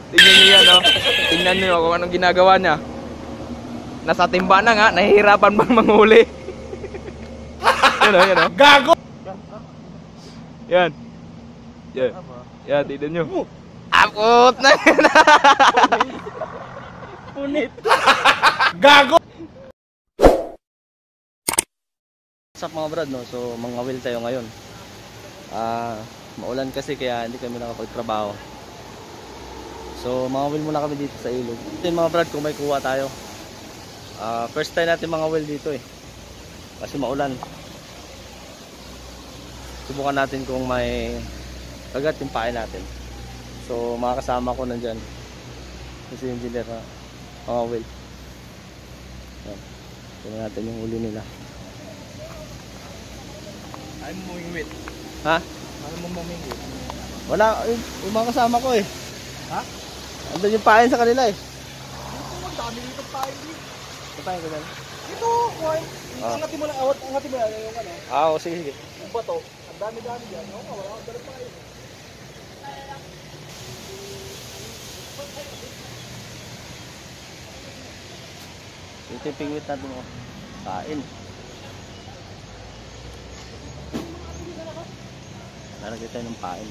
Tingnan niyo yan, oh. Tingnan niyo kung anong ginagawa niya. Nasa timba na nga, nahihirapan bang manghuli. Yan, oh, yan, oh. Gago! Yan. Yan. Yan, tignan nyo. Apot na yan. Punit. Gago! What's up mga brad, no? So mangawil tayo ngayon. Maulan kasi kaya hindi kami nakapagtrabaho. So mangawil muna kami dito sa ilog. Ito mga brad kung may kuha tayo. First time natin mangawil dito eh. Kasi maulan. Subukan natin kung may kagat yung pain natin. So mga kasama ko nandyan. Kasi yung engineer na mangawil. Tingnan natin yung huli nila. Ayaw mo mamingwit. Ha? Ayaw mo mamingwit. Wala, yung mga kasama ko eh. Ha? Andun yung pain sa kanila eh. Dito, magdami dito pain dito. Pain ko dyan. Ito, kuhay. Angatin mo lang, angatin mo lang yung ano. Oo, sige, sige. Yung bato. Ang dami-dami dyan. Oo, wala kang dala pain. Ito yung pingwit natin mo. Kain. Lalagay tayo ng pain.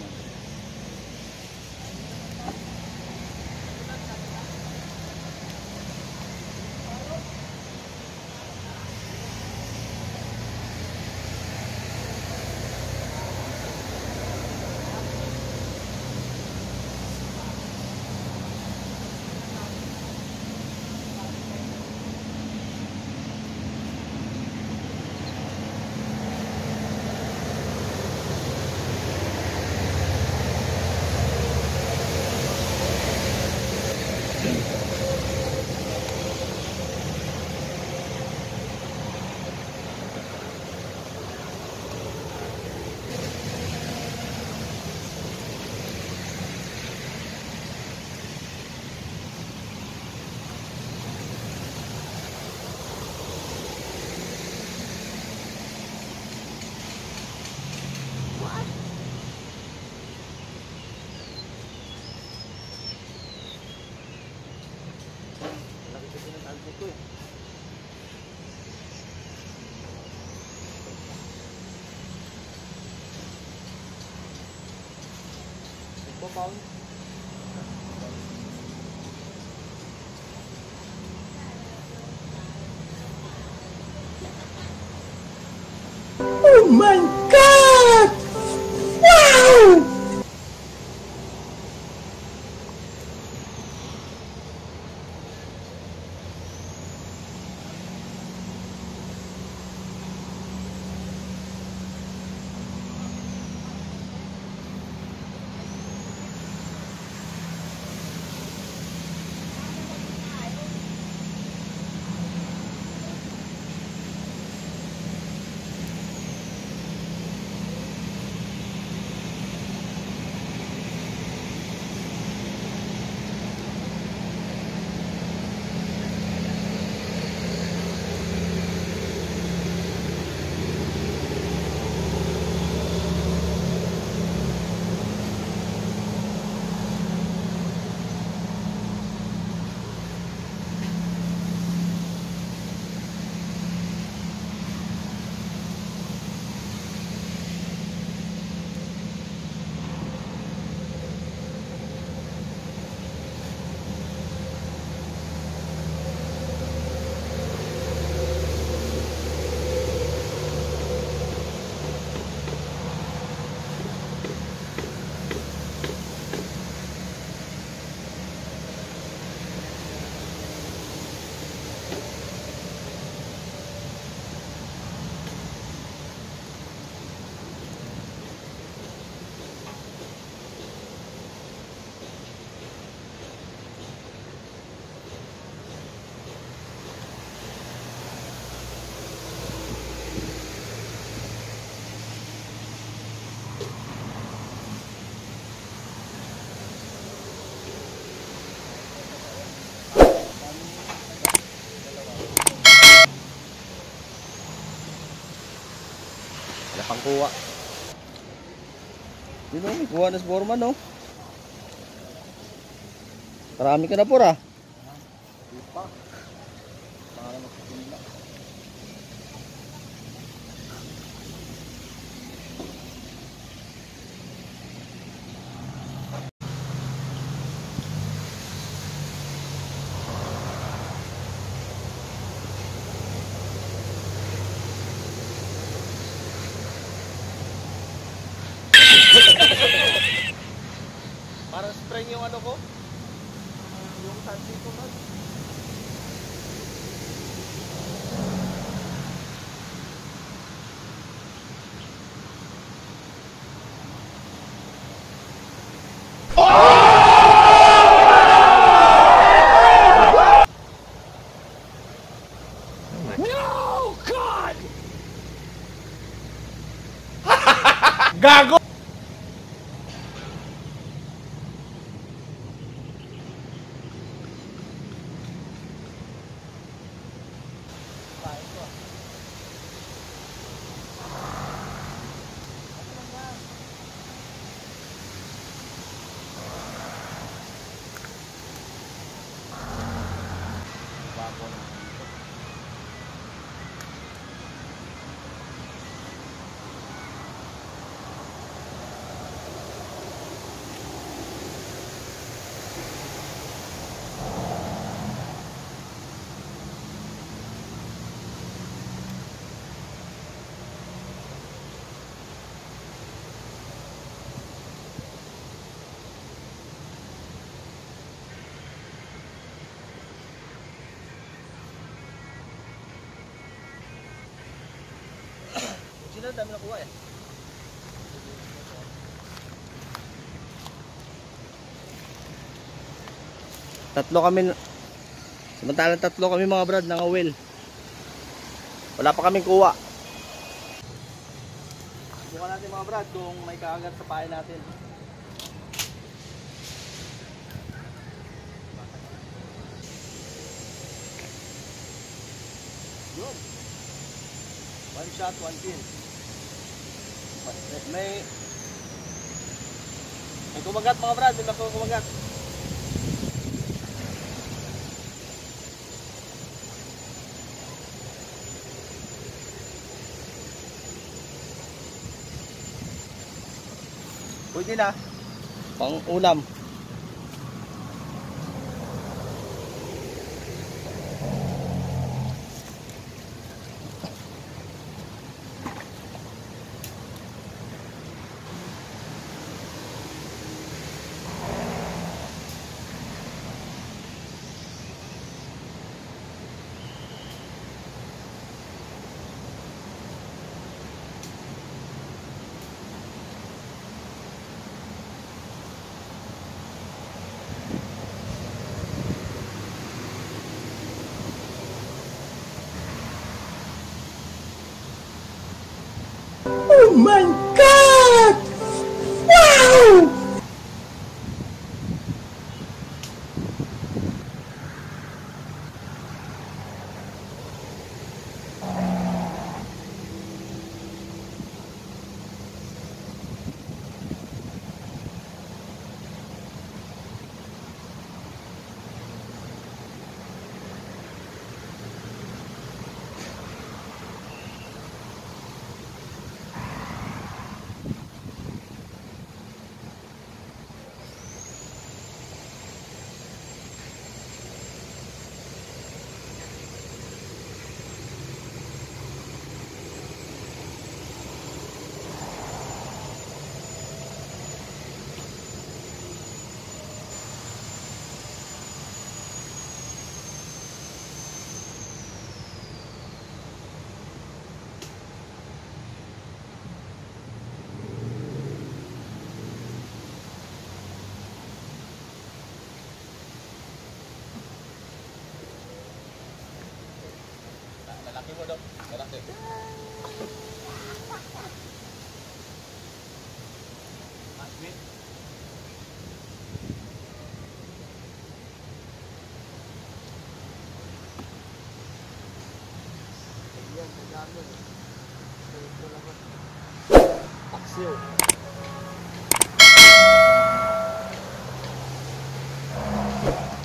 Oh my God! Wow! Pangkuha. Yun o, may kuha na sa foreman o. Marami ka na po ra. Di pa. Baka magsisimula. Parang spring yung ano ko. Yung sansi ko man. Gago! Sino dami na kuha eh. Tatlo kami. Samantalang tatlo kami mga brad ng awil. Wala pa kaming kuha. Subukan natin mga brad kung may kaagat sa pahay natin. Yun. One shot, one kill. May kumagat mga brad, may kumagat. Pwede na. Pang ulam. Oh my God! Wow! Lalaki mo daw. Lalaki. Aswit. Yan, ang dami. Ito lang ako. Paksiw.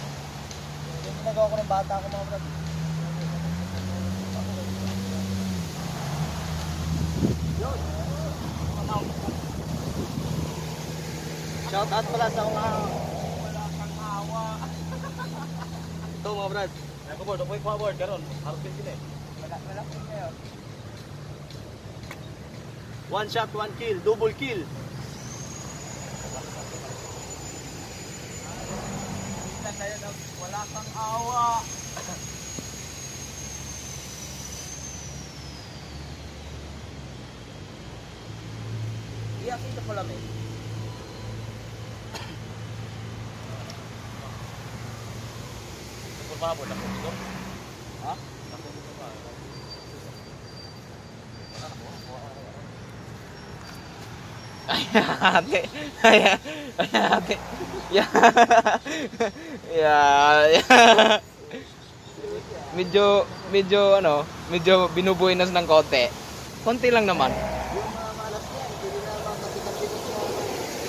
bata ako mga brad. Yun. Shout out pala sa mga wala kang awa. Ito mga brad. Ako board, ako forward karon. Harvest din eh. Wala po kayo. One shot, one kill, double kill. Minsan na yun, wala kang awa. Iyak ito pala may. Pabor na ko. Ha? Ay, ate. Ay, ate. Ya. Ya. Medyo binubuinas ng konti. Konti lang naman. Yung mga malas niya, hindi na makatikat-tikat yung mga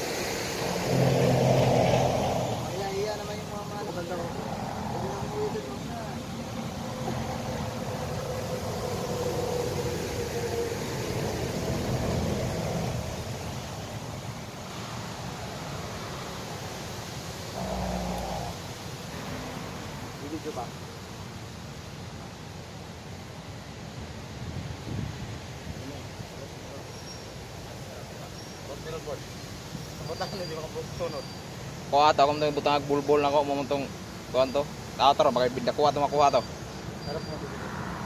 Iya naman yung mga malas. Maganda ko. Hindi na umuulit mo na. Video ba? Kuha to, kung butang bulbol na ko, mamuntong kuha to. Tara, bakit binda kuha to, makuha to. Sarap mo dito.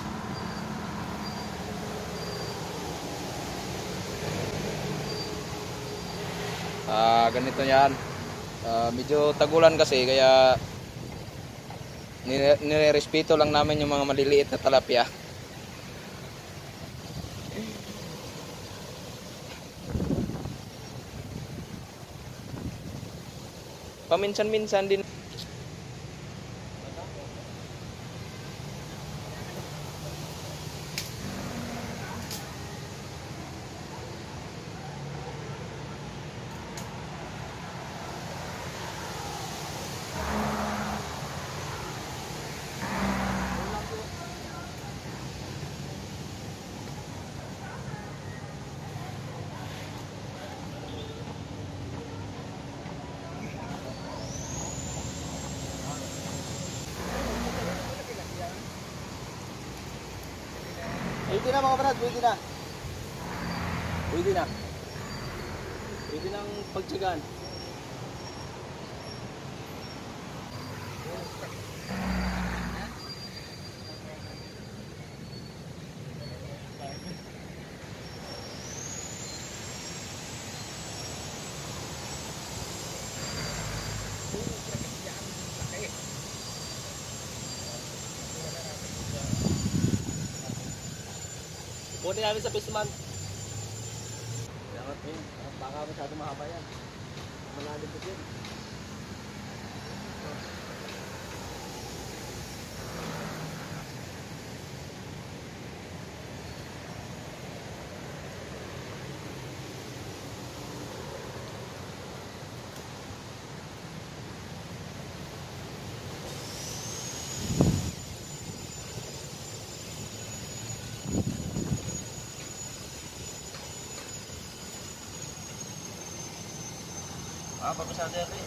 Ganito yan. Medyo tagulan kasi, kaya nirerespeto lang namin yung mga maliliit na talapia. Paminsan-minsan din. Pwede na mga brad, pwede na. Pwede na. Pwede nang pagtsagaan. Kunin namin sa basement. Dapat yun. Baka masyado mahaba yan. Malalim ko yun. Bagus aja nih.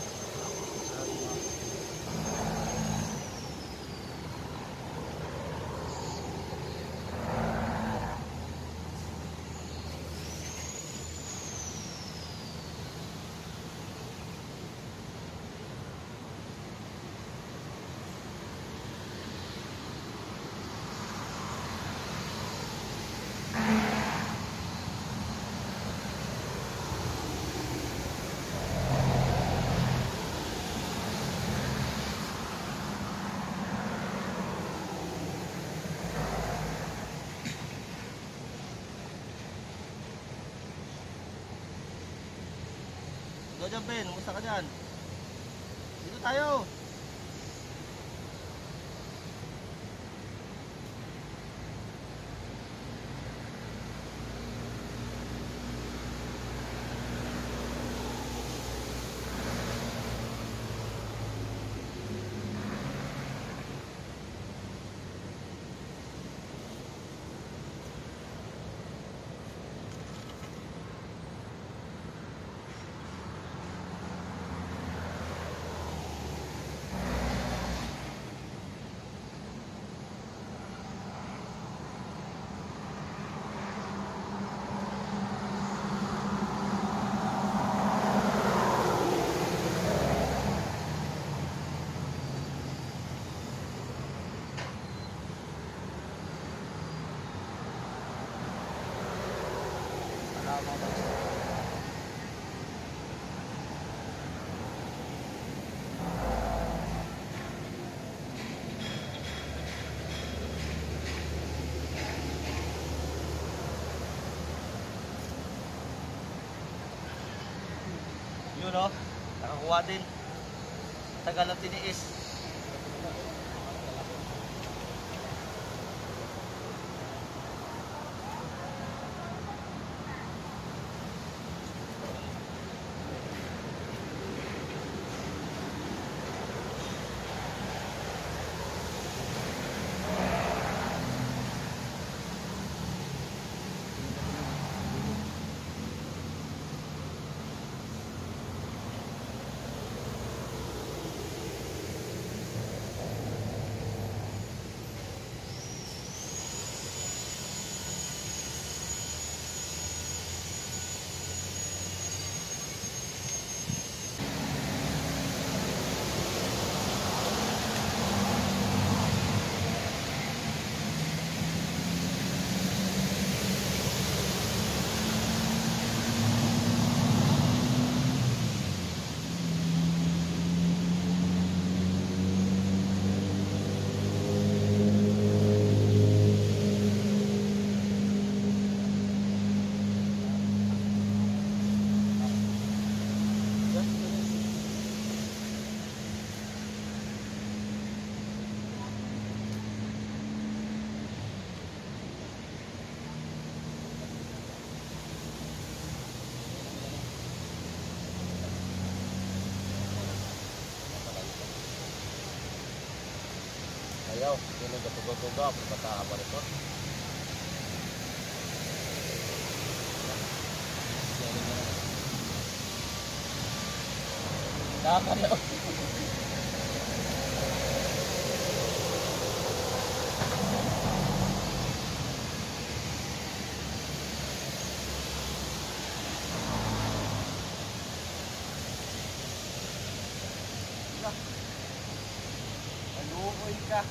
Go dyan, Ben. Kumusta ka dyan? Dito tayo. Yun o, nakakuha din. Tagal na tiniis. Ayaw, ini gatuga-tuga, perkataan apa itu? Dapat ya. Aduh, Ika.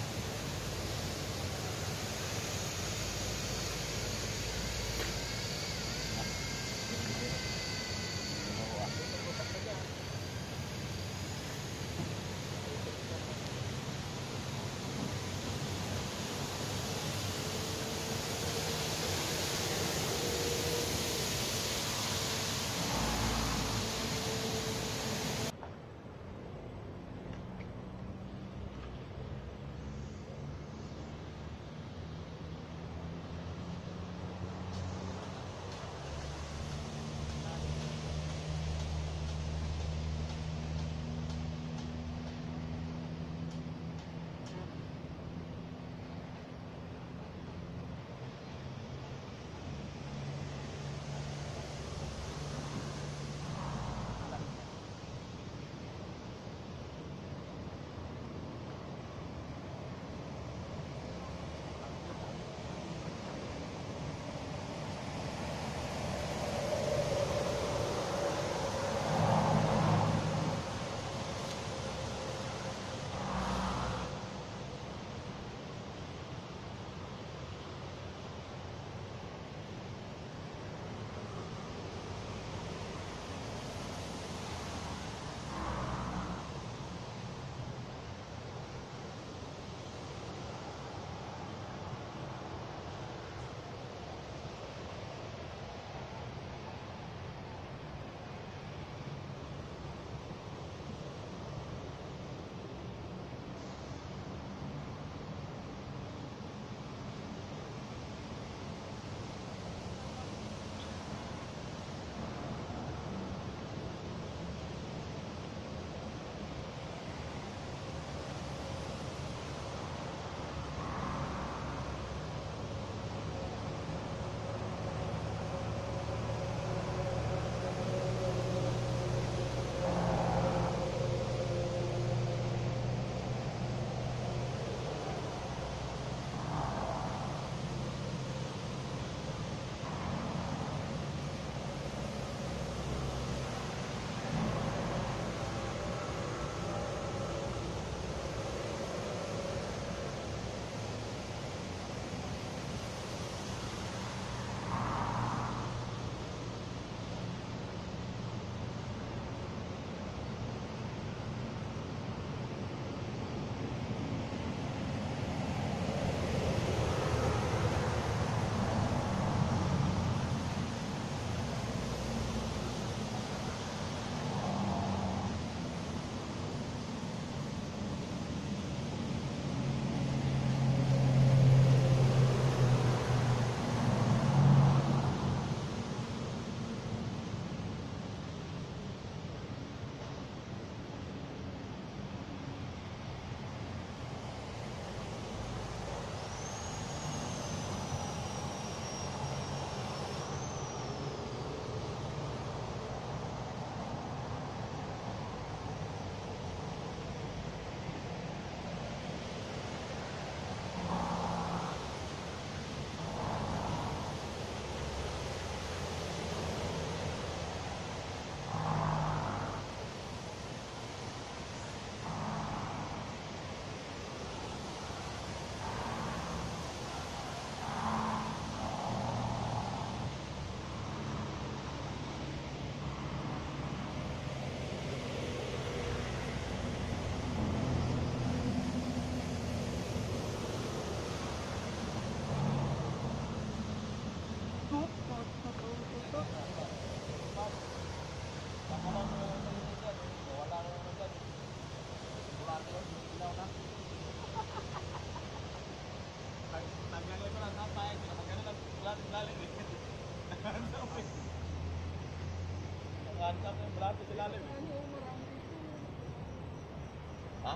Ha?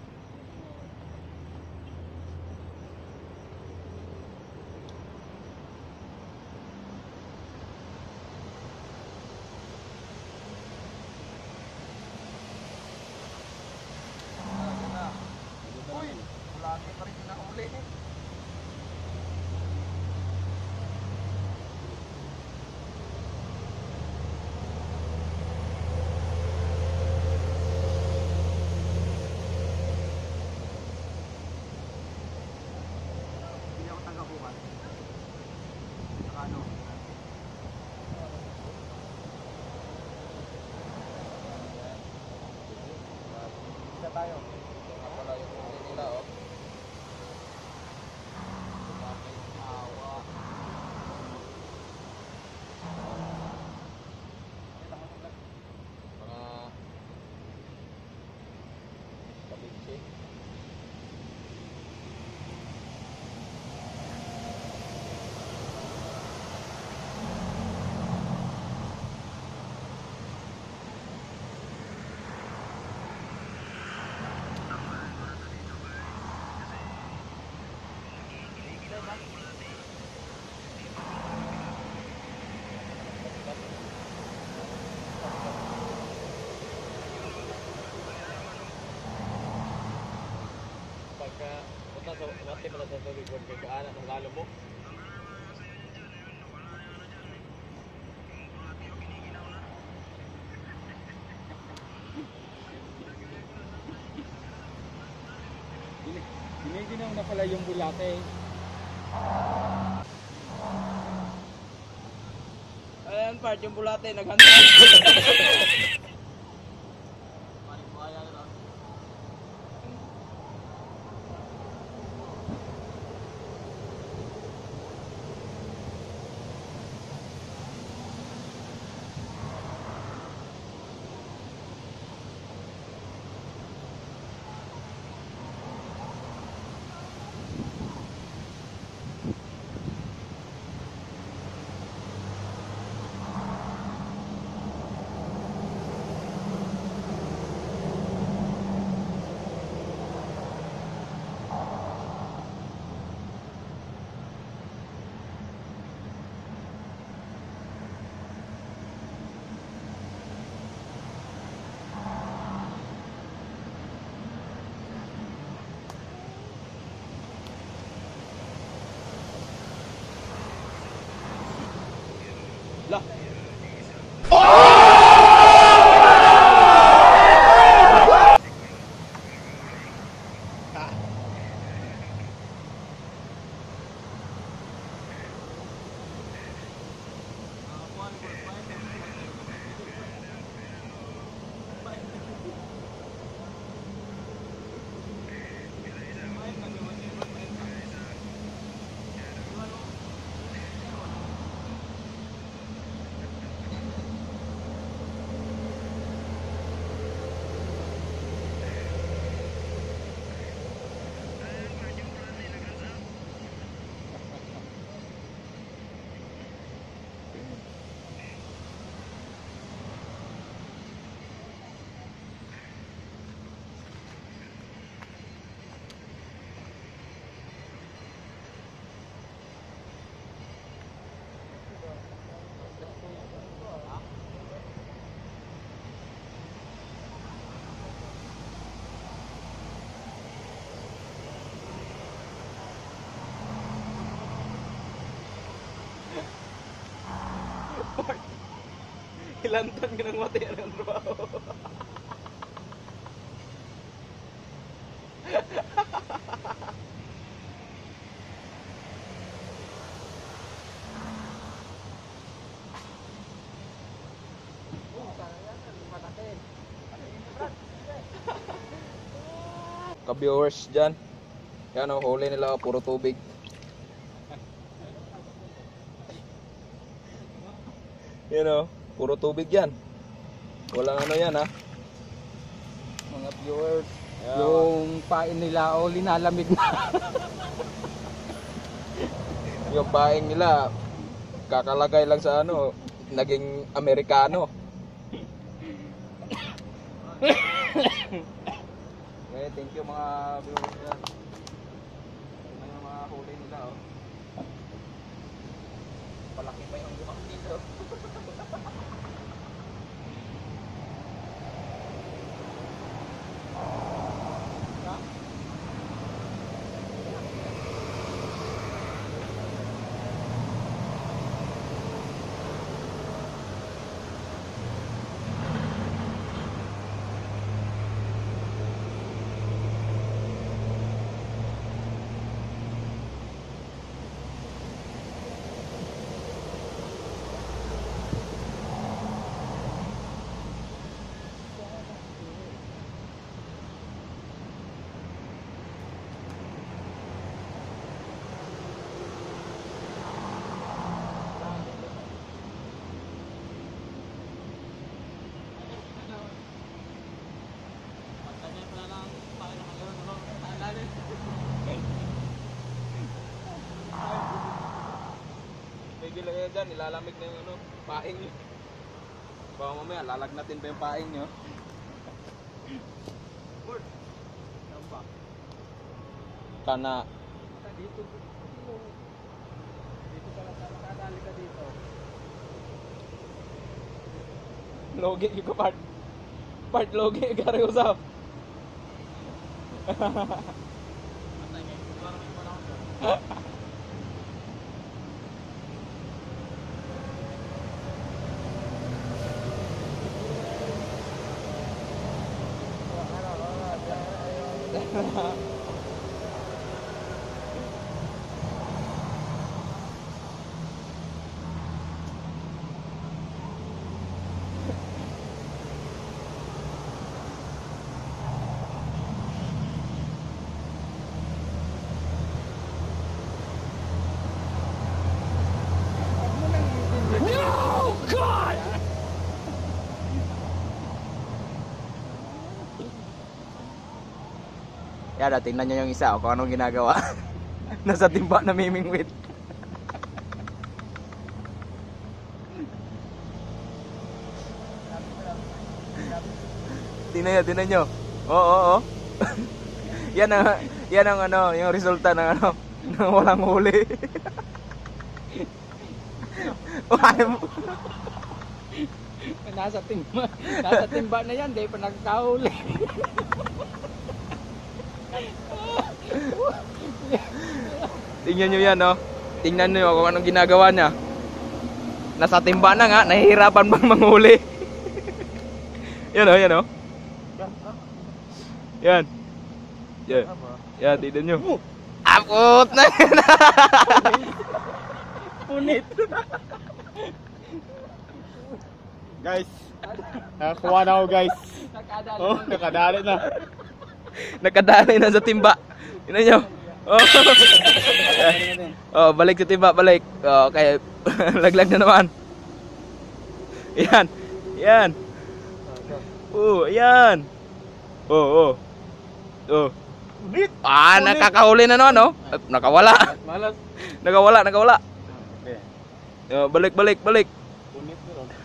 Uy, lagi pa rin yung nahuli. Hindi ako taga bukas. Saka ano? Isa tayo. Nga pala yung huli nila, oh. Awa. Mga kabitsi. Pagka punta sa mati pala sa tubig, huwag kay kaanan ng lalo mo. Giniginaw na pala yung bulate. Ayan part, yung bulate, naghanda. Lah. Ilan taon ka nang mati ang trabaho? Ka-viewers dyan. Yan o, huli nila o, puro tubig. Yan o, puro tubig yan. Walang ano yan ha. Mga viewers. Yan. Yung pain nila o linalamig na. Yung paing nila, kakalagay lang sa ano, naging Amerikano. Okay, thank you mga viewers dyan. Ito yung mga huli nila, oh. Palaki pa yung lumang dito. Tigil kayo dyan, nilalamig na yung ano, paing nyo. Baka mamaya, lalagnatin pa yung paing nyo. Kana. Dito. Dito pala sa makadali ka dito. Logi yung part. Part logi, gari usap. Yan, tingnan nyo yung isa, kung anong ginagawa. Nasa timba na mimingwit. Tingnan nyo. Oo. Yan ang ano, yung resulta ng ano, ng walang huli. Nasa timba na yan, di pa nagkahuli. Tingnan nyo yan, no? Tingnan nyo kung anong ginagawa niya. Nasa timba na nga, nahihirapan bang manghuli. Yan, oh, yan, oh. Yan. Yan, tingnan nyo. Apot na yan. Punit. Guys, nakakuha na ako guys. Oh, nakadali na. Nakadali na sa timba. Tingnan nyo. Oh. Oh, balik sa timba, balik. Oh, okay. Laglag na naman. Yan. Yan. Oh, yan. Oh. Ah, nakakahuli na naman, no? Nakawala. Malas. Nakawala. Okay. Oh, balik. Punit na ron.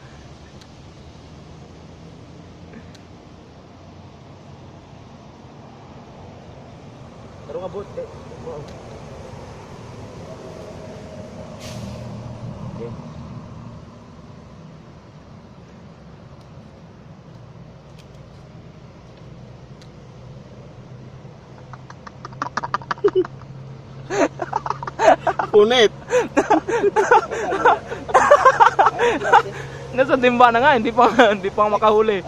Pero ngabot. Okay. Punit. Nasa timba na nga, hindi pa makahuli.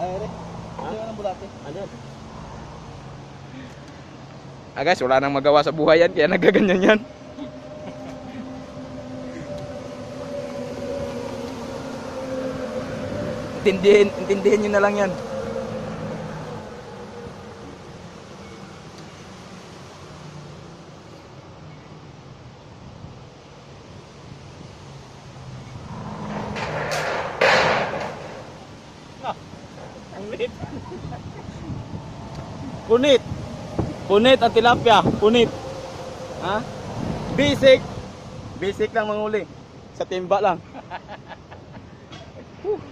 Ah guys, wala nang magawa sa buhay yan, kaya nagaganyan yan. Intindihin nyo na lang yan. Punit ang tilapia, punit. Ha? Basic lang manghuli. Sa timba lang.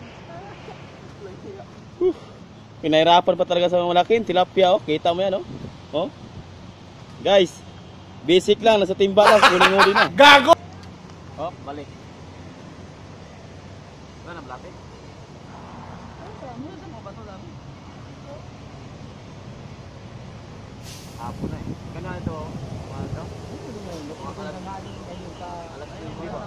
Pinahirapan pa talaga sa mga malaking tilapia, oh. Kita mo yan, oh. Oh? Guys, basic lang, nasa timba lang, huling-huli na. Gago! Oh, balik. Wala na malapit? Ano mo ba ito lang? Hapon na eh. Gano'n ito? Umaga? Alas 5 ba?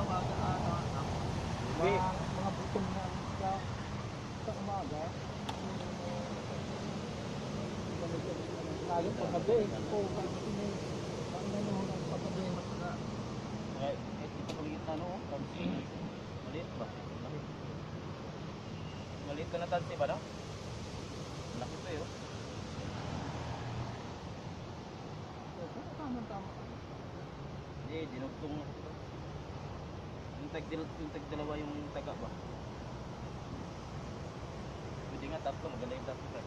Mga butong na sa umaga. Lalo pag gabi. Oo, ang nanuhunan pa gabi. Ito paligid na ano? Maliit ba? Maliit ka na tansi ba no? Laki pa yun. Tama. Hindi, dinugtong. Yung tag-dalawa yung taga ba? Pwede nga tatlo, maganda yung tatlo.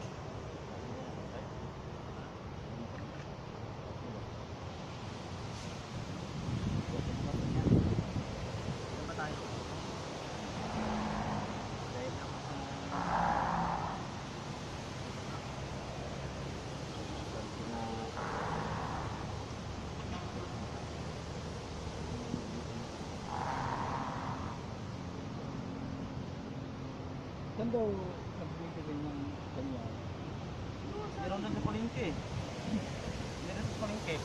Saan daw nagbibigay ng ganyan? Meron doon sa palengke. Meron sa palengke.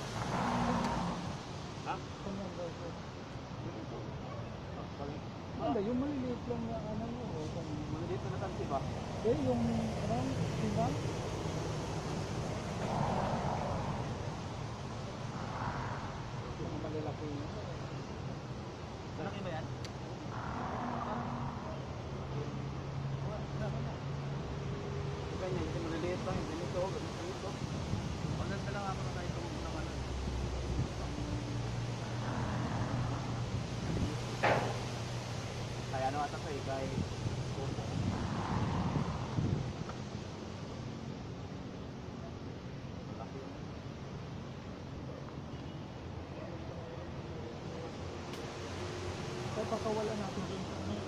Ha? Ganyan daw po. Ano, yung maliliit lang na ano mo. Maliliit na tansi ba? Yung ano, diba? Yung malalaki yun. Malaki ba yan? Ganyan, hindi maliliit lang. Ganito. Online pa lang ako na kahit tumulong naman. Kaya ano ata ko eh, kahit Kaya pakawala natin dun sa ano.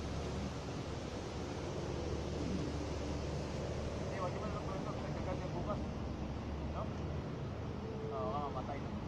wag mo na pala ito, nagkagad yung bukas. No? Oo, mamatay na.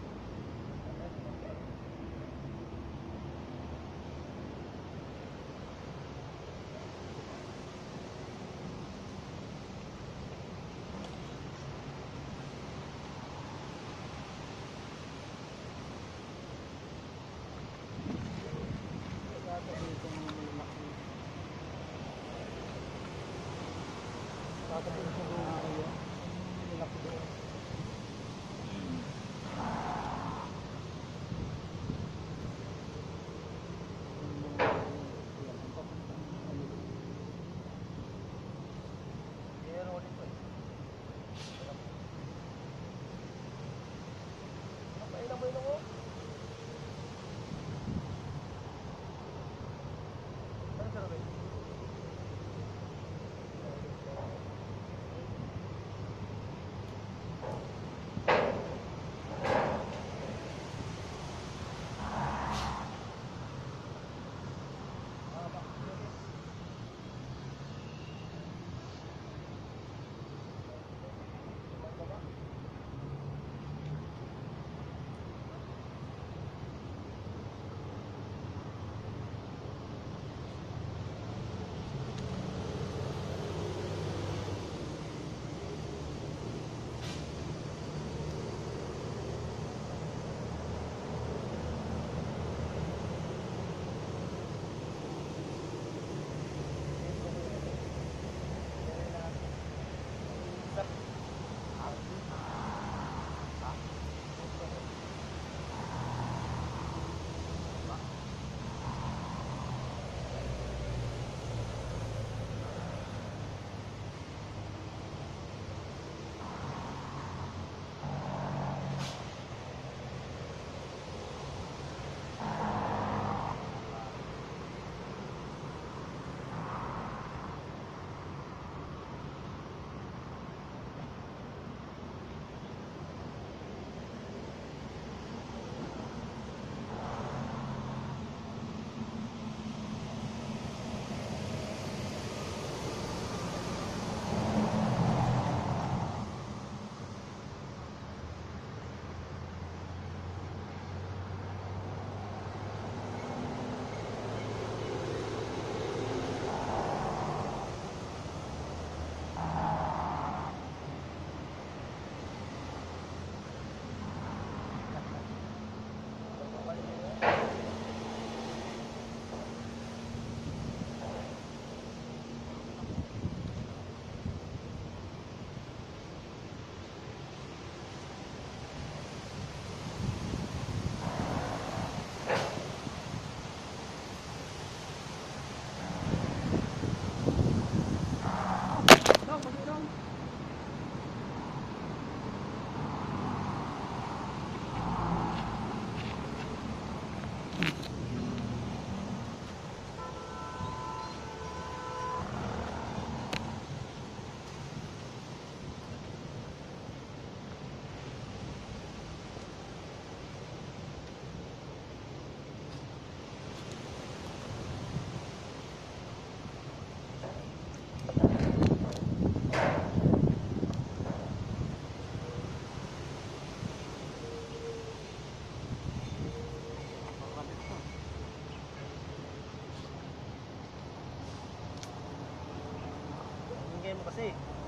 kasi.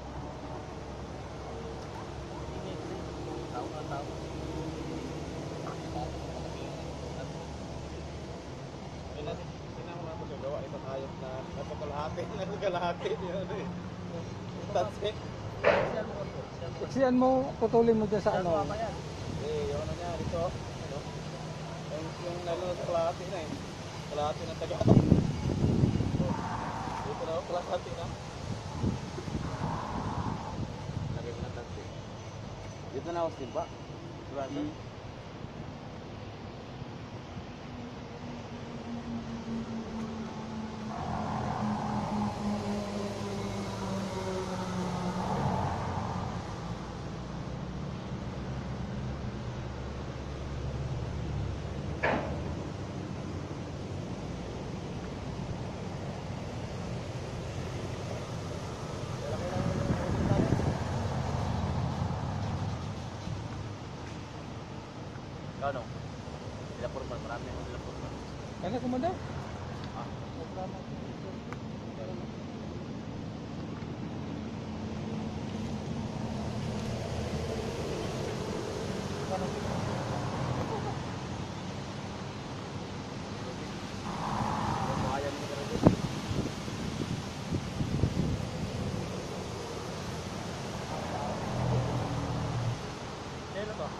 Tao na tao. Tingnan mo nga ito gagawa. Itong hayop na nasa kalahati. Nasa kalahati. Yun eh. That's it. Iksiyan mo, putulin mo dyan sa ano. Eh, yun na niya. Dito. Ano? Yung nalunod sa kalahati na eh. Kalahati ng taga. Dito na. Kalahati na. Lagay mo ng taxi. Dito na ako ba? Sigurado? Ikaw no? Sila Purman, marami ako sila Purman. Kaya kumanda. Bumayan mo talaga. Kailan ba?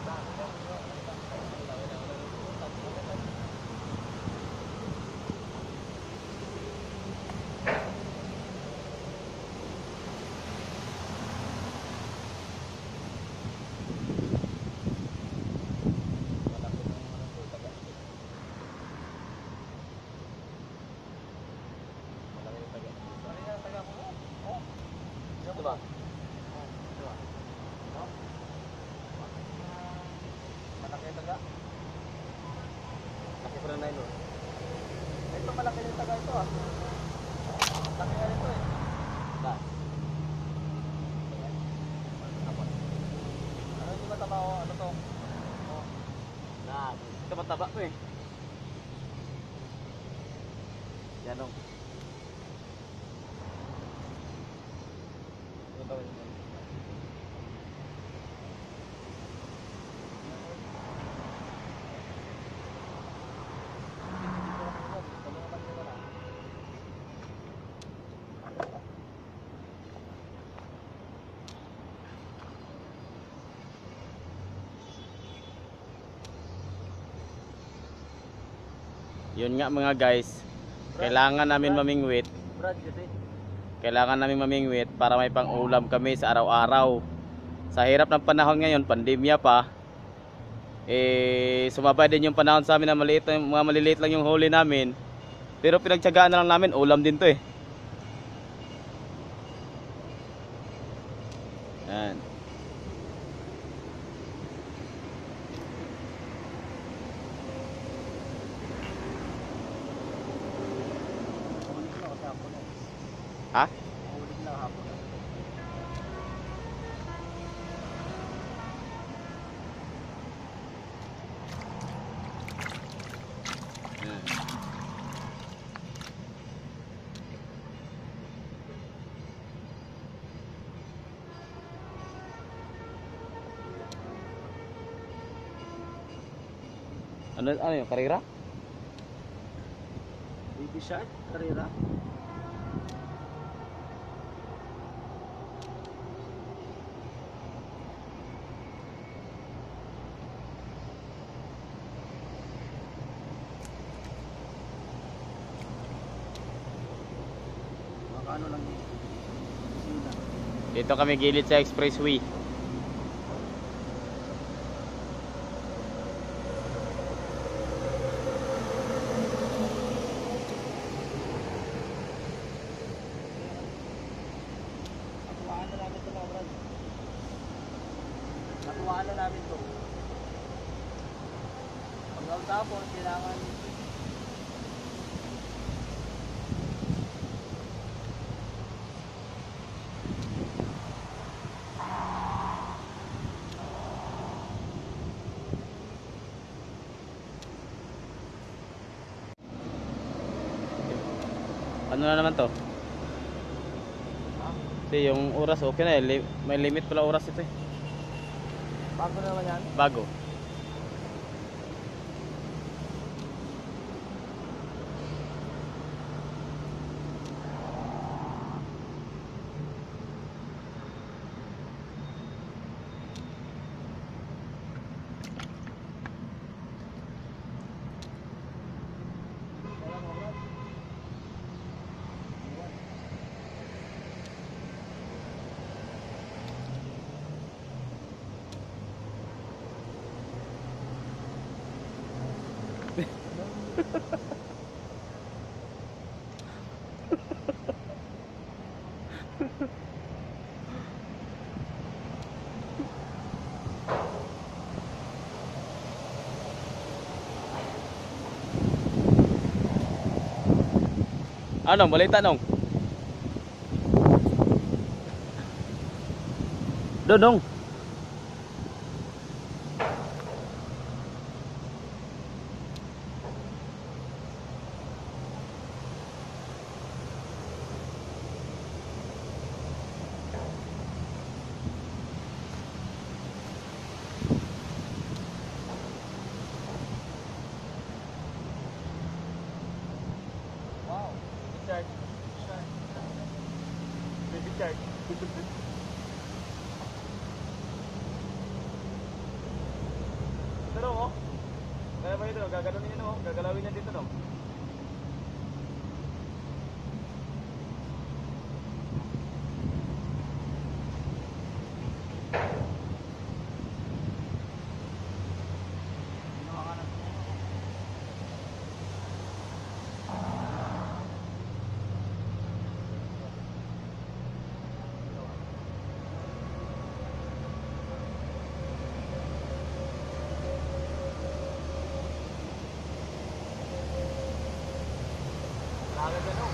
Ito ba? Ito ba? No? Malaki yung taga? Laki pa na nylon. Ito malaki yung taga ito ah. Laki nga ito eh. Da. Apa? Ano hindi mataba o ano to? Oh. Na, ito mataba ko eh. Yan o. Yun nga mga guys, kailangan namin mamingwit. Kailangan namin mamingwit para may pang-ulam kami sa araw-araw. Sa hirap ng panahon ngayon, pandemya pa. Sumabay din yung panahon sa amin na maliit, mga maliliit lang yung huli namin. Pero pinagtiyagaan na lang namin, ulam din to eh. Yan. Ha? Ano yung karera? Baby shark, karera. Ano lang dito? Dito kami gilid sa expressway. Natuwaan na namin ito mga brad. Natuwaan na namin ito. Pag tapos kailangan ano na naman to? Hindi, yung oras okay na eh. May limit pala oras ito eh. Bago na naman yan. Bago. Anong, balita nong? Dodong. Wow. Charge. Baby charge. Ito oh. Kaya ba ito? Gagalawin niya no? Gagalawin niya dito no? Agad ano?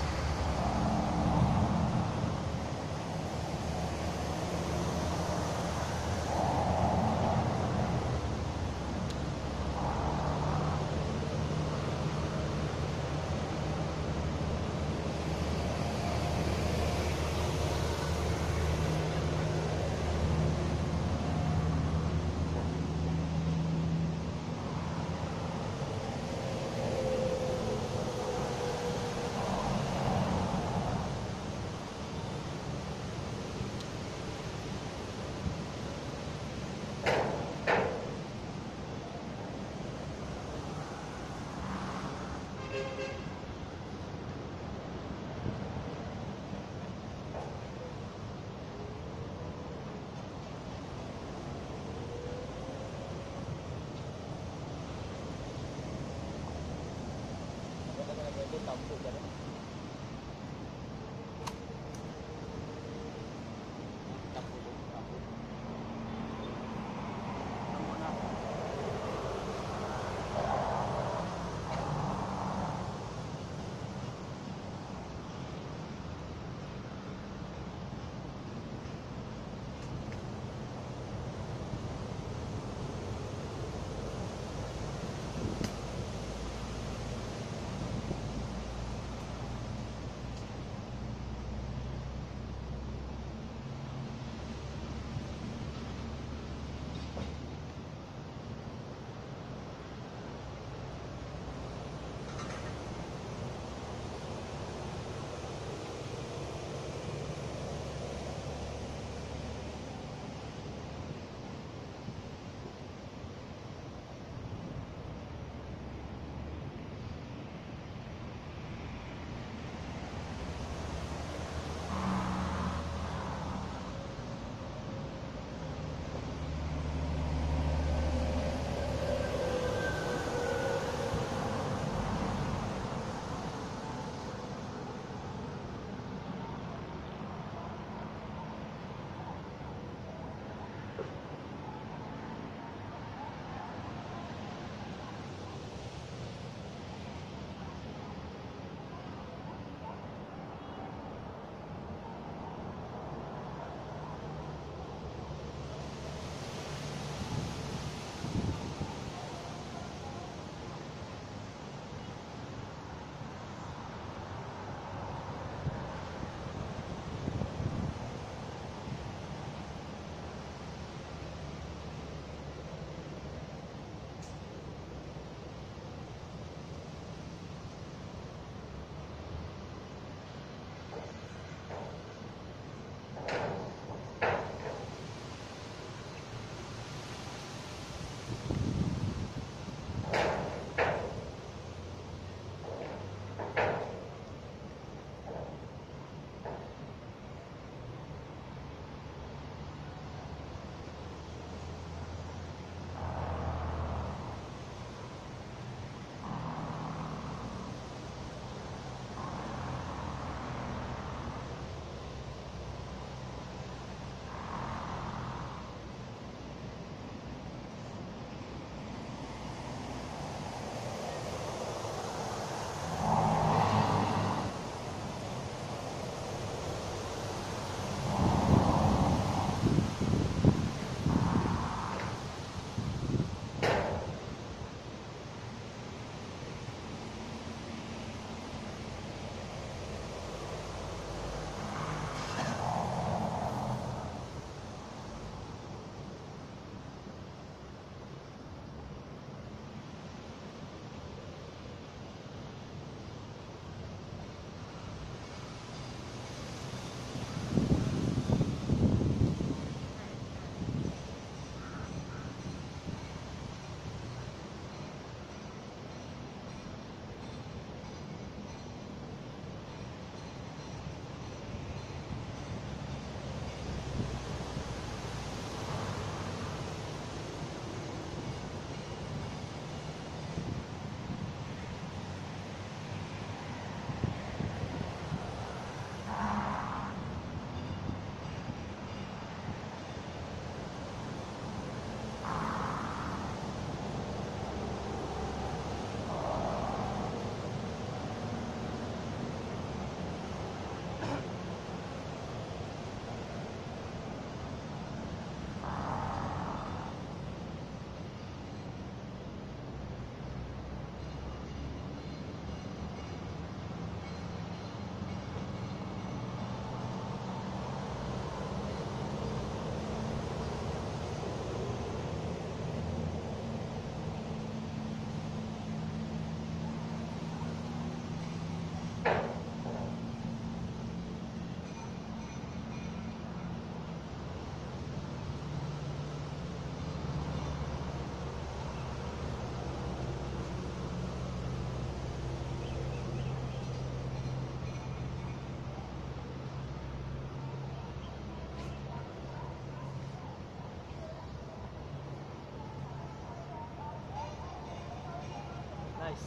Nice.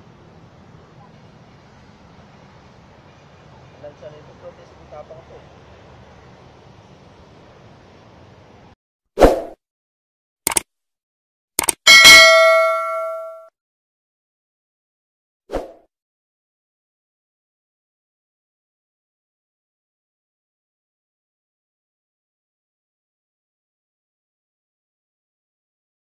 Lansa nito, protest ng tapang to.